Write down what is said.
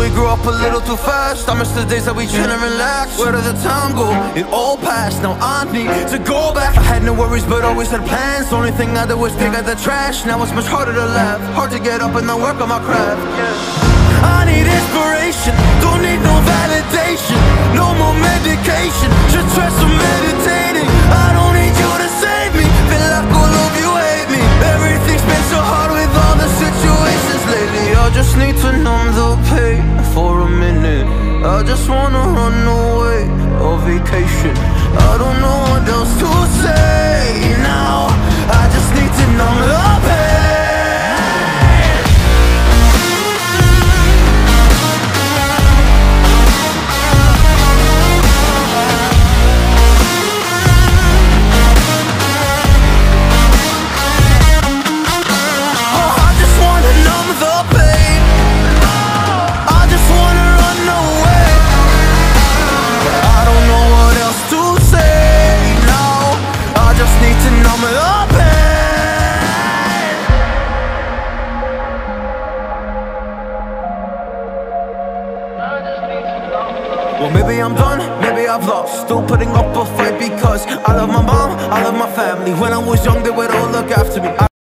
we grew up a little too fast. I miss the days that we chill and relax. Where did the time go? It all passed, now I need to go back. I had no worries but always had plans. The only thing I did was dig out the trash. Now it's much harder to laugh, hard to get up and then work on my craft. I need inspiration, don't need no validation. No more medication, just try some meditating. I don't need you to save me, feel like all of you hate me. Everything's been so hard with all the situations lately. I just need to numb the pain for a minute. I just wanna run away on vacation. I don't know what else to say now. I just need to numb the pain. Well, maybe I'm done, maybe I've lost. Still putting up a fight because I love my mom, I love my family. When I was young, they would all look after me.